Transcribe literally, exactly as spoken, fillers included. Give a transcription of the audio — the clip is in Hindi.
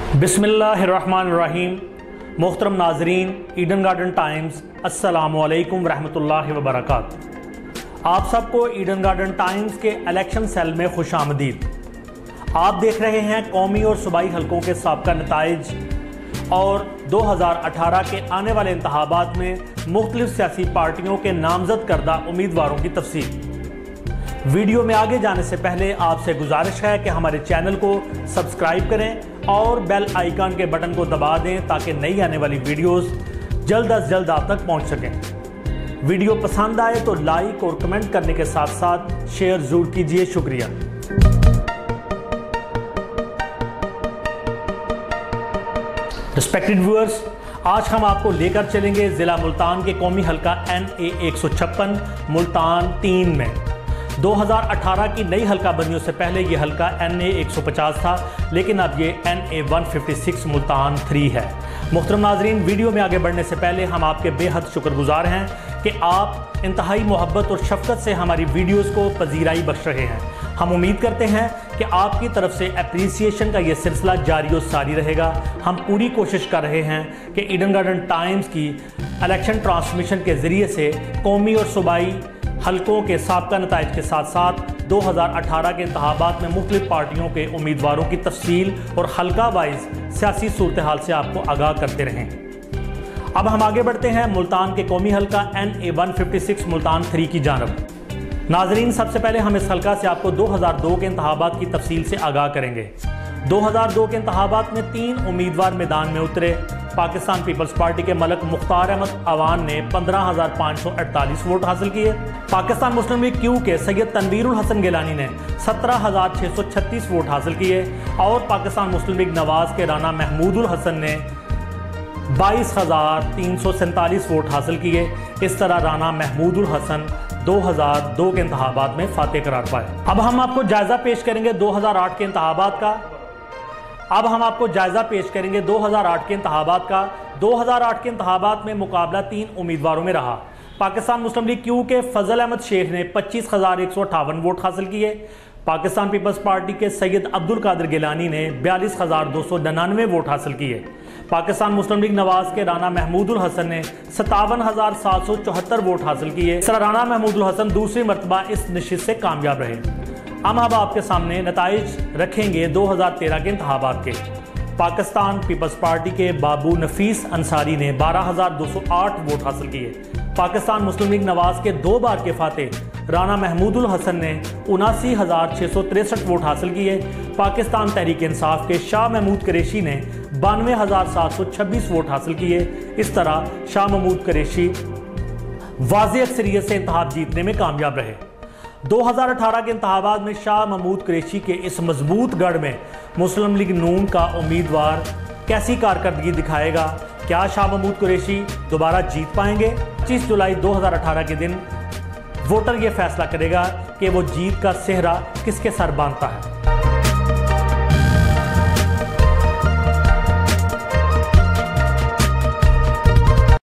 बिस्मिल्लाहिर्रहमानिर्रहीम। मोहतरम नाजरीन, ईडन गार्डन टाइम्स, अस्सलामु अलैकुम रहमतुल्लाहि व बरकातुहू। आप सबको ईडन गार्डन टाइम्स के इलेक्शन सेल में खुश आमदीद। आप देख रहे हैं कौमी और सूबाई हलकों के साबका नताइज और दो हज़ार अठारह के आने वाले इंतखाबात में मुख्तलिफ सियासी पार्टियों के नामजद करदा उम्मीदवारों की तफसील। वीडियो में आगे जाने से पहले आपसे गुजारिश है कि हमारे चैनल को सब्सक्राइब करें और बेल आइकन के बटन को दबा दें ताकि नई आने वाली वीडियोस जल्द अज जल्द आप तक पहुंच सकें। वीडियो पसंद आए तो लाइक और कमेंट करने के साथ साथ शेयर जरूर कीजिए। शुक्रिया। रिस्पेक्टेड व्यूअर्स, आज हम आपको लेकर चलेंगे जिला मुल्तान के कौमी हलका एन ए एक सौ छप्पन मुल्तान तीन में। दो हज़ार अठारह की नई हलका बंदियों से पहले ये हलका एन ए एक सौ पचास था, लेकिन अब ये एन ए एक सौ छप्पन मुल्तान थ्री है। मुहतरम नाजरीन, वीडियो में आगे बढ़ने से पहले हम आपके बेहद शुक्रगुजार हैं कि आप इंतहाई मोहब्बत और शफकत से हमारी वीडियोस को पजीराई बख्श रहे हैं। हम उम्मीद करते हैं कि आपकी तरफ से अप्रिसिएशन का ये सिलसिला जारी और सारी रहेगा। हम पूरी कोशिश कर रहे हैं कि ईडन गार्डन टाइम्स की इलेक्शन ट्रांसमिशन के ज़रिए से कौमी और सूबाई हलकों के साबका नताइज के साथ साथ दो हज़ार अठारह के इंतखाबात में मुख्तलिफ पार्टियों के उम्मीदवारों की तफसील और हलका वाइज सियासी सूरत हाल से आपको आगाह करते रहें। अब हम आगे बढ़ते हैं मुल्तान के कौमी हलका एन ए एक सौ छप्पन मुल्तान थ्री की जानब। नाजरीन, सबसे पहले हम इस हलका से आपको दो हज़ार दो के इंतखाबात की तफसील से आगाह करेंगे। दो हज़ार दो के इंतखाबात में तीन उम्मीदवार मैदान में उतरे। पाकिस्तान पीपल्स पार्टी के मलक मुख्तार अहमद अवान ने पंद्रह हज़ार पाँच सौ अड़तालीस वोट हासिल किए। पाकिस्तान मुस्लिम लीग क्यू के सैयद तनवीरुल हसन गिलानी ने सत्रह हज़ार छः सौ छत्तीस वोट हासिल किए और पाकिस्तान मुस्लिम लीग नवाज के राना महमूदुल हसन ने बाईस हज़ार तीन सौ सैंतालीस वोट हासिल किए। इस तरह राना महमूदुल हसन दो हज़ार दो के इंतखाबात में फातेह करार पाए। अब हम आपको जायजा पेश करेंगे दो हज़ार आठ के इंतखाबात का। अब हम आपको जायजा पेश करेंगे दो हज़ार आठ के इंतखाबात का। दो हज़ार आठ के इंतखाबात में मुकाबला तीन उम्मीदवारों में रहा। पाकिस्तान मुस्लिम लीग क्यू के फजल अहमद शेख ने पच्चीस हज़ार एक सौ अट्ठावन वोट हासिल किए। पाकिस्तान पीपल्स पार्टी के सैयद अब्दुल कादिर गिलानी ने बयालीस हज़ार दो सौ निन्यानवे वोट हासिल किए। पाकिस्तान मुस्लिम लीग नवाज के राना महमूदुल हसन ने सत्तावन हज़ार सात सौ चौहत्तर वोट हासिल किए। इस तरह राना महमूदुल हसन दूसरी मरतबा इस नशिस्त से कामयाब रहे। हम अब आपके सामने नताइज रखेंगे दो हज़ार तेरह के इंतखाबात के। पाकिस्तान पीपल्स पार्टी के बाबू नफीस अंसारी ने बारह हज़ार दो सौ आठ वोट हासिल किए। पाकिस्तान मुस्लिम लीग नवाज के दो बार के फातेह राना महमूदुल हसन ने उनासी हज़ार छः सौ तिरसठ वोट हासिल किए। पाकिस्तान तहरीक इंसाफ के शाह महमूद कुरैशी ने बानवे हज़ार सात सौ छब्बीस वोट हासिल किए। इस तरह शाह महमूद कुरैशी वाज़ेह अक्सरियत से इंतखाब जीतने में कामयाब रहे। दो हज़ार अठारह के इंतखाबात में शाह महमूद कुरैशी के इस मजबूत गढ़ में मुस्लिम लीग नून का उम्मीदवार कैसी कारकर्दगी दिखाएगा? क्या शाह महमूद कुरैशी दोबारा जीत पाएंगे? पच्चीस जुलाई दो हज़ार अठारह के दिन वोटर ये फैसला करेगा कि वो जीत का सेहरा किसके सर बांधता है।